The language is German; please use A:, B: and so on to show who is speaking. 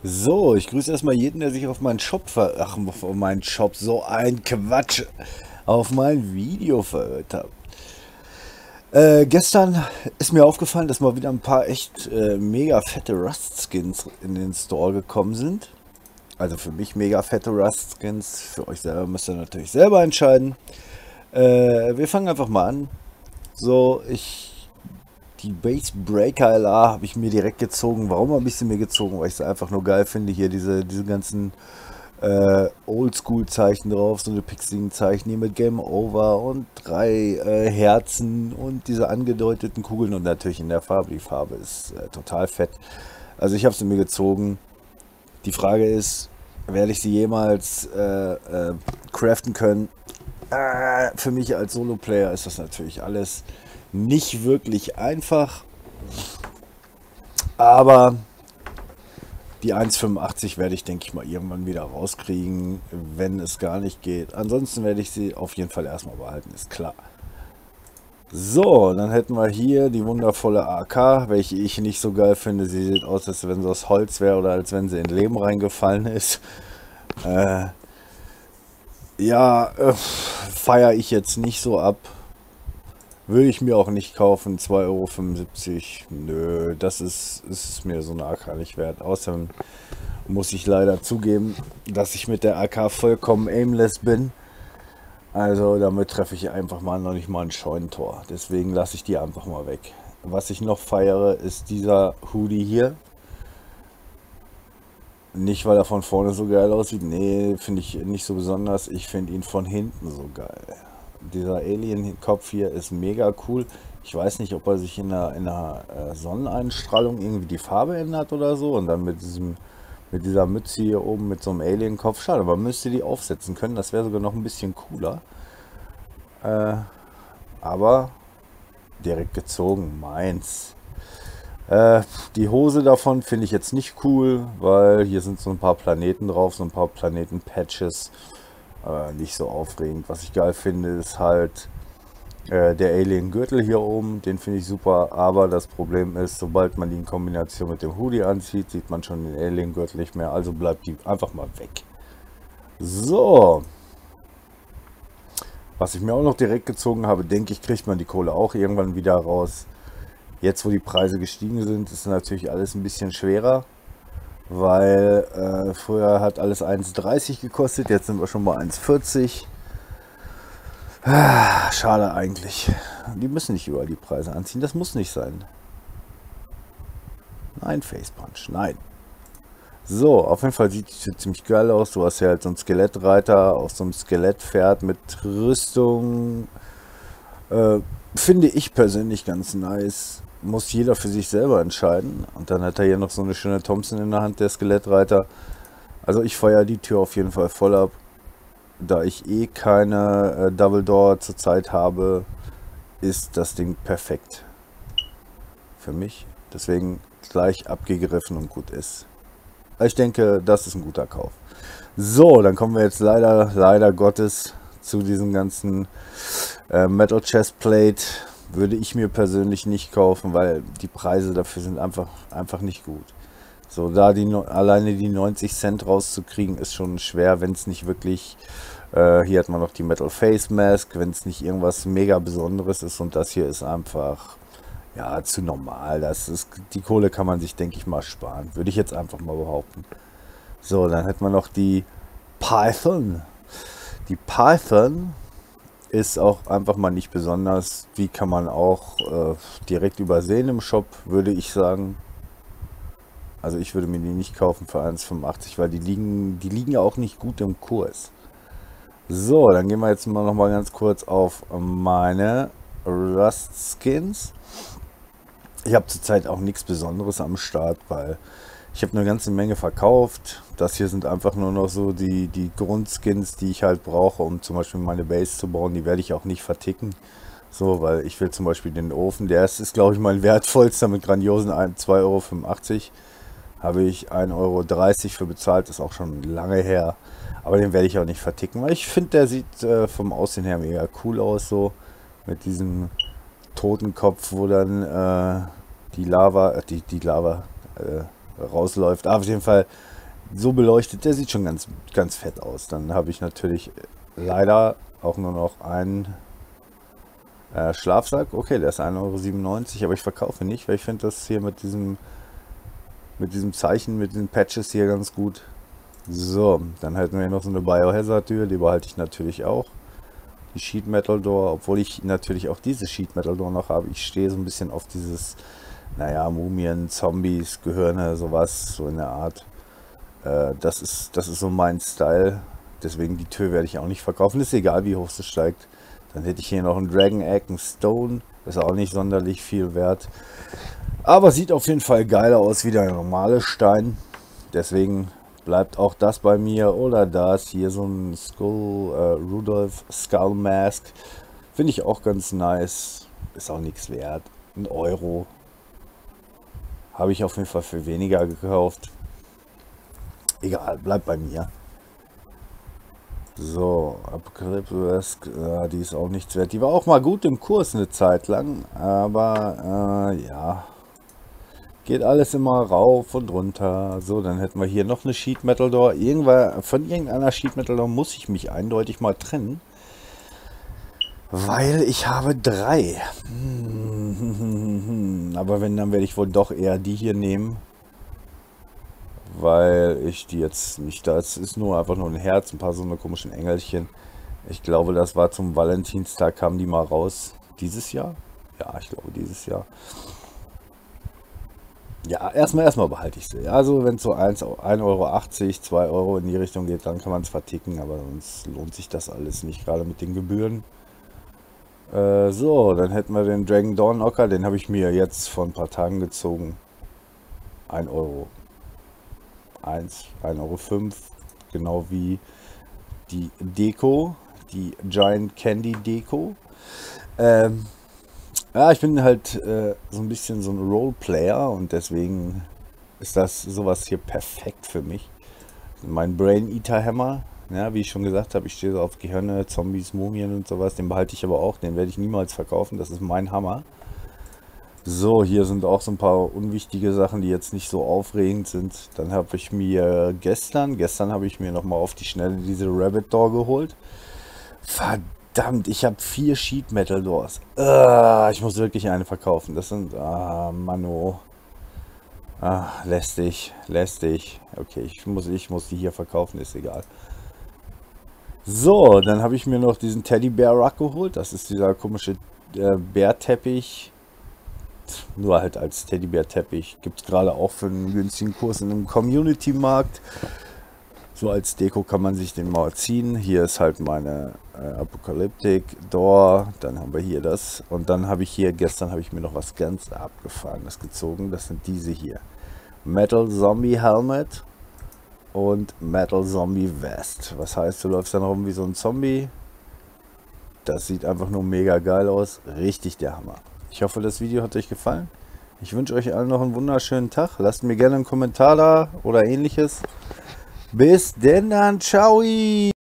A: So, ich grüße erstmal jeden, der sich auf meinen Ach, auf meinen Shop, so ein Quatsch, auf mein Video verirrt hat. Gestern ist mir aufgefallen, dass mal wieder ein paar echt mega fette Rust-Skins in den Store gekommen sind. Also für mich mega fette Rust-Skins, für euch selber müsst ihr natürlich selber entscheiden. Wir fangen einfach mal an. So, die Base Breaker LA habe ich mir direkt gezogen. Warum habe ich sie mir gezogen? Weil ich sie einfach nur geil finde. Hier diese ganzen Oldschool-Zeichen drauf, so eine Pixing-Zeichen hier mit Game Over und drei Herzen und diese angedeuteten Kugeln und natürlich in der Farbe. Die Farbe ist total fett. Also ich habe sie mir gezogen. Die Frage ist, werde ich sie jemals craften können? Für mich als Solo-Player ist das natürlich alles nicht wirklich einfach, aber die 1,85 werde ich, denke ich mal, irgendwann wieder rauskriegen, wenn es gar nicht geht. Ansonsten werde ich sie auf jeden Fall erstmal behalten, ist klar. So, dann hätten wir hier die wundervolle AK, welche ich nicht so geil finde. Sie sieht aus, als wenn sie aus Holz wäre oder als wenn sie in Leben reingefallen ist. Äh, ja, feiere ich jetzt nicht so ab. Würde ich mir auch nicht kaufen. 2,75 Euro. Nö, ist mir so eine AK nicht wert. Außerdem muss ich leider zugeben, dass ich mit der AK vollkommen aimless bin. Also damit treffe ich einfach mal noch nicht mal ein Scheunentor. Deswegen lasse ich die einfach mal weg. Was ich noch feiere, ist dieser Hoodie hier. Nicht, weil er von vorne so geil aussieht. Nee, finde ich nicht so besonders. Ich finde ihn von hinten so geil. Dieser Alien-Kopf hier ist mega cool. Ich weiß nicht, ob er sich in der Sonneneinstrahlung irgendwie die Farbe ändert oder so. Und dann mit dieser Mütze hier oben mit so einem Alien-Kopf. Schade, aber man müsste die aufsetzen können. Das wäre sogar noch ein bisschen cooler. Aber direkt gezogen, meins. Die Hose davon finde ich jetzt nicht cool, weil hier sind so ein paar Planeten drauf, so ein paar Planeten-Patches. Nicht so aufregend. Was ich geil finde, ist halt der Alien-Gürtel hier oben. Den finde ich super, aber das Problem ist, sobald man die in Kombination mit dem Hoodie anzieht, sieht man schon den Alien-Gürtel nicht mehr. Also bleibt die einfach mal weg. So, was ich mir auch noch direkt gezogen habe, denke ich, kriegt man die Kohle auch irgendwann wieder raus. Jetzt, wo die Preise gestiegen sind, ist natürlich alles ein bisschen schwerer, weil früher hat alles 1,30 gekostet, jetzt sind wir schon bei 1,40. Schade eigentlich. Die müssen nicht überall die Preise anziehen, das muss nicht sein. Nein, Face Punch, nein. So, auf jeden Fall sieht es ziemlich geil aus. Du hast ja halt so einen Skelettreiter auf so einem Skelettpferd mit Rüstung. Finde ich persönlich ganz nice. Muss jeder für sich selber entscheiden. Und dann hat er hier noch so eine schöne Thompson in der Hand, der Skelettreiter. Also ich feuere die Tür auf jeden Fall voll ab. Da ich eh keine Double Door zurzeit habe, ist das Ding perfekt für mich. Deswegen gleich abgegriffen und gut ist. Ich denke, das ist ein guter Kauf. So, dann kommen wir jetzt leider Gottes zu diesem ganzen Metal Chestplate. Würde ich mir persönlich nicht kaufen, weil die Preise dafür sind einfach nicht gut. So, alleine die 90 Cent rauszukriegen, ist schon schwer, wenn es nicht wirklich, hier hat man noch die Metal Face Mask, wenn es nicht irgendwas mega Besonderes ist, und das hier ist einfach, ja, zu normal. Die Kohle kann man sich, denke ich mal, sparen. Würde ich jetzt einfach mal behaupten. So, dann hätten wir noch die Python. Die Python ist auch einfach mal nicht besonders. Die kann man auch direkt übersehen im Shop, würde ich sagen. Also ich würde mir die nicht kaufen für 1,85, weil die liegen ja auch nicht gut im Kurs. So, dann gehen wir jetzt mal noch mal ganz kurz auf meine Rust Skins. Ich habe zurzeit auch nichts Besonderes am Start, weil ich habe eine ganze Menge verkauft. Das hier sind einfach nur noch so die Grundskins, die ich halt brauche, um zum Beispiel meine Base zu bauen. Die werde ich auch nicht verticken. So, weil ich will zum Beispiel den Ofen, ist glaube ich mein wertvollster mit grandiosen 2,85 Euro. Habe ich 1,30 Euro für bezahlt, ist auch schon lange her. Aber den werde ich auch nicht verticken, weil ich finde, der sieht vom Aussehen her mega cool aus, so mit diesem Totenkopf, wo dann die Lava, rausläuft. Aber auf jeden Fall so beleuchtet, der sieht schon ganz, ganz fett aus. Dann habe ich natürlich leider auch nur noch einen Schlafsack. Okay, der ist 1,97 €, aber ich verkaufe nicht, weil ich finde das hier mit diesem Zeichen, mit diesen Patches hier ganz gut. So, dann hätten wir hier noch so eine Biohazard-Tür, die behalte ich natürlich auch. Die Sheet Metal Door, obwohl ich natürlich auch diese Sheet Metal Door noch habe. Ich stehe so ein bisschen auf dieses, naja, Mumien, Zombies, Gehirne, sowas, so in der Art. Das ist so mein Style. Deswegen die Tür werde ich auch nicht verkaufen. Ist egal, wie hoch sie steigt. Dann hätte ich hier noch einen Dragon Egg, einen Stone. Ist auch nicht sonderlich viel wert. Aber sieht auf jeden Fall geiler aus wie der normale Stein. Deswegen bleibt auch das bei mir. Oder das hier so ein Rudolph Skull Mask. Finde ich auch ganz nice. Ist auch nichts wert. 1 €. Habe ich auf jeden Fall für weniger gekauft. Egal, bleibt bei mir. So, Apocalypse, die ist auch nichts wert. Die war auch mal gut im Kurs eine Zeit lang. Aber ja. Geht alles immer rauf und runter. So, dann hätten wir hier noch eine Sheet Metal Door. Von irgendeiner Sheet Metal Door muss ich mich eindeutig mal trennen. Weil ich habe 3. Aber wenn, dann werde ich wohl doch eher die hier nehmen. Weil ich die jetzt nicht, das ist nur einfach nur ein Herz, ein paar so eine komischen Engelchen. Ich glaube, das war zum Valentinstag, kamen die mal raus. Dieses Jahr? Ja, ich glaube dieses Jahr. Ja, erstmal behalte ich sie. Also wenn es so 1,80 €, 2 € in die Richtung geht, dann kann man es verticken, aber sonst lohnt sich das alles nicht, gerade mit den Gebühren. So, dann hätten wir den Dragon Dawn Knocker, den habe ich mir jetzt vor ein paar Tagen gezogen. 1 €. 1,05 €, genau wie die Deko, die Giant Candy Deko. Ja, ich bin halt so ein bisschen so ein Roleplayer und deswegen ist das sowas hier perfekt für mich. Mein Brain Eater Hammer, ja, wie ich schon gesagt habe, ich stehe so auf Gehirne, Zombies, Mumien und sowas, den behalte ich aber auch, den werde ich niemals verkaufen, das ist mein Hammer. So, hier sind auch so ein paar unwichtige Sachen, die jetzt nicht so aufregend sind. Dann habe ich mir gestern habe ich mir nochmal auf die Schnelle diese Rabbit Door geholt. Verdammt, ich habe 4 Sheet Metal Doors. Ich muss wirklich eine verkaufen. Das sind, Mano. Lästig. Okay, ich muss die hier verkaufen, ist egal. So, dann habe ich mir noch diesen Teddy Bear Rug geholt. Das ist dieser komische Bärteppich. Nur halt als Teddybär-Teppich. Gibt es gerade auch für einen günstigen Kurs in einem Community-Markt. So als Deko kann man sich den mal ziehen. Hier ist halt meine Apocalyptic Door. Dann haben wir hier das. Und dann habe ich hier, gestern habe ich mir noch was ganz Abgefahrenes gezogen. Das sind diese hier. Metal Zombie Helmet und Metal Zombie Vest. Was heißt, du läufst dann rum wie so ein Zombie. Das sieht einfach nur mega geil aus. Richtig der Hammer. Ich hoffe, das Video hat euch gefallen. Ich wünsche euch allen noch einen wunderschönen Tag. Lasst mir gerne einen Kommentar da oder ähnliches. Bis denn dann. Ciao.